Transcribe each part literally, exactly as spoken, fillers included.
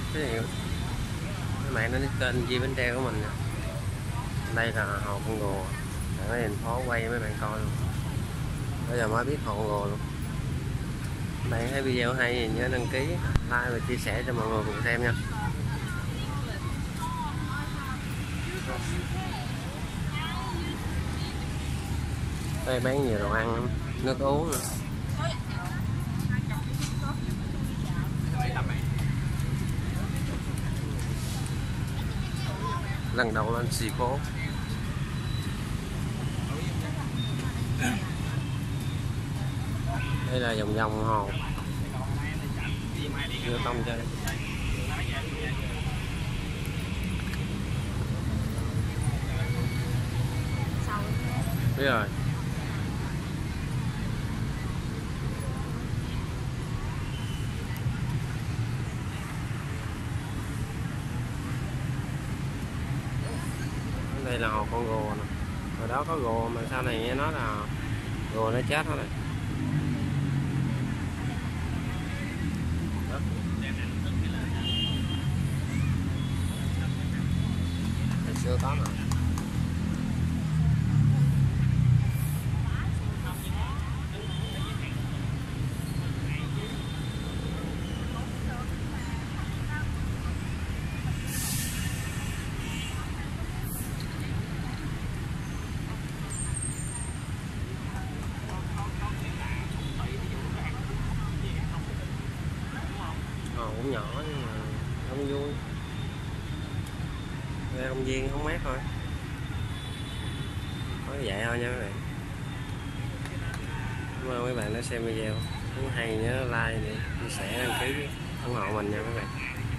Cái gì các bạn đến kênh Di Bến Tre của mình nè. Đây là hồ con rùa, ở thành phố quay mấy bạn coi luôn. Bây giờ mới biết hồ con rùa luôn. Bạn thấy video hay thì nhớ đăng ký, like và chia sẻ cho mọi người cùng xem nha. Đây bán nhiều đồ ăn, nước uống nữa. Lần đầu lên xì phố. Đây là vòng vòng hồ vô tông chơi. Biết rồi. Đây là hồ con rùa nè. Hồi đó có rùa mà sau này nghe nói là rùa nó chết hết rồi. Hồi xưa có mà. Hồ cũng nhỏ nhưng mà không vui. Ra công viên không mát thôi. Có vậy thôi nha các bạn. Cảm ơn mấy bạn đã xem video. Nếu hay nhớ like để chia sẻ, đăng ký, ủng hộ mình nha các bạn.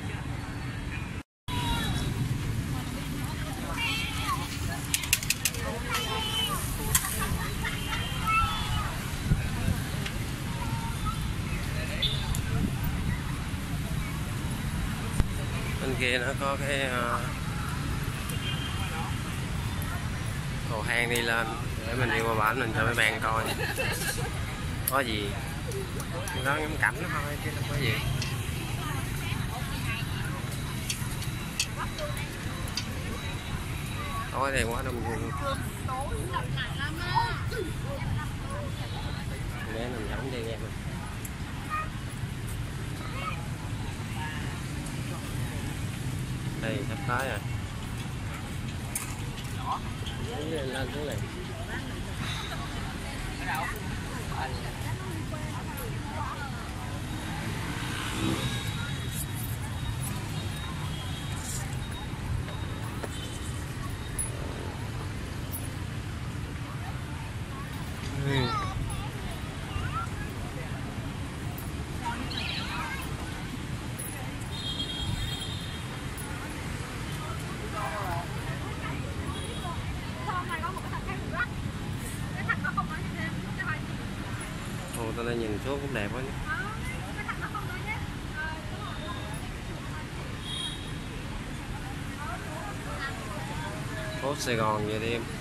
Bên kia nó có cái uh, cầu thang đi lên để mình đi qua bển mình cho mấy bạn coi có gì đó, ngắm cảnh nó thôi chứ không có gì. Tối thì quá đông người, để mình giống chơi game mình. Đây sắp tới rồi. Lên lên xuống này. Ừ. Ồ, tao lên nhìn xuống cũng đẹp quá nhé. Phố Sài Gòn về đêm.